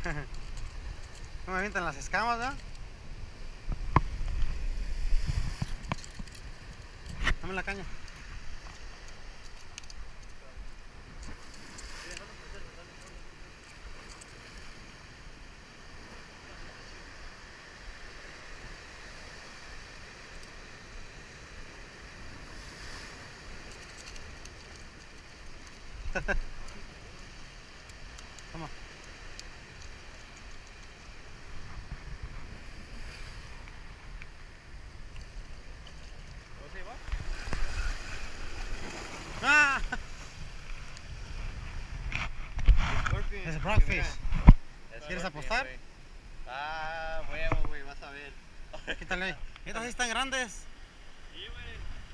No me avientan las escamas, ¿no? Dame la caña. Toma. ¿Cómo se llama? ¡Ah! Es Rockfish. ¿Quieres apostar? Ah, huevo, güey, vas a ver. Quítale. Estas sí están grandes. Sí, güey.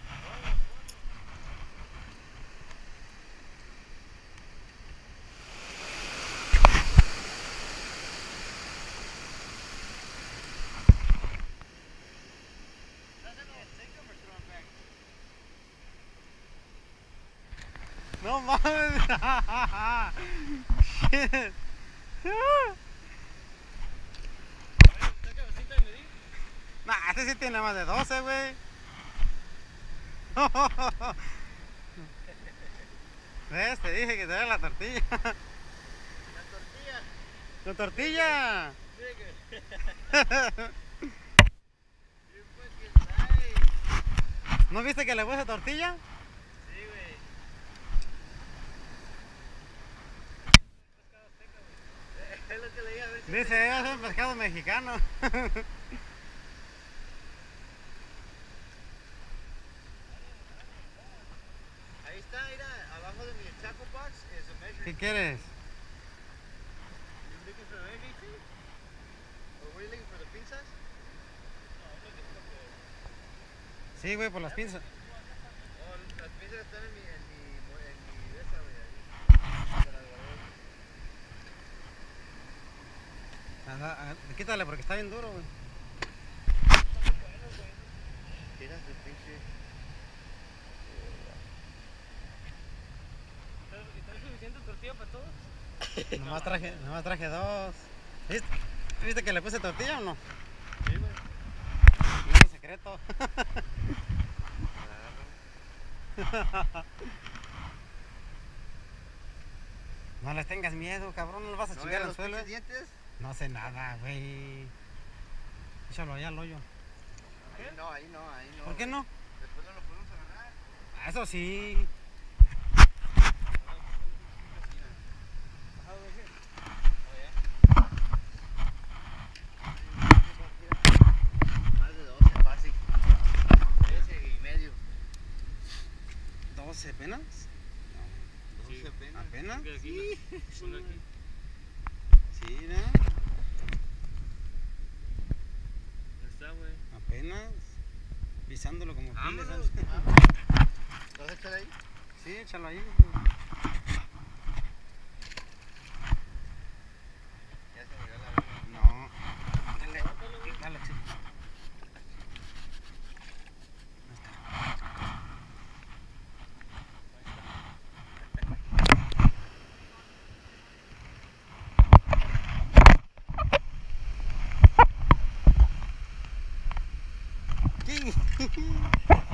No mames. Shit. Nah, este sí tiene más de 12, güey. ¿Ves? Te dije que te dé la tortilla. La tortilla. ¡La tortilla! ¿No viste que le puse tortilla? Sí, güey. Es lo que le dije a ver si Dice, es un pescado mexicano. ahí está, mira, abajo de mi tackle box is a measuring. ¿Qué quieres? You looking for anything? Or were you looking for the pinzas? Sí, güey, por las pinzas. Oh, las pinzas están en mi de esa, güey, ahí. Se las guardé. Quítale porque está bien duro, güey. Tiras de pinche. ¿Está suficiente tortilla para todos? Nomás traje dos. ¿Viste que le puse tortilla o no? Sí, güey. No es secreto. No les tengas miedo, cabrón, no le vas a chingar al suelo. Dientes? No hace nada, güey. Échalo allá al hoyo. Ahí no, ahí no, ahí no. ¿Por qué no? Después no lo podemos agarrar. Eso sí. Más de 12 fácil. 13,5. 12 apenas. 12 apenas. ¿Apenas? Sí. Ponlo aquí. Sí, ¿no? Ya está, güey. Apenas. Pisándolo como piles, Vámonos. ¿sabes? ¿Lo vas a echar ahí? Sí, échalo ahí. Ya se me dio la verga. No. Dale. Dale, sí. Ahí está.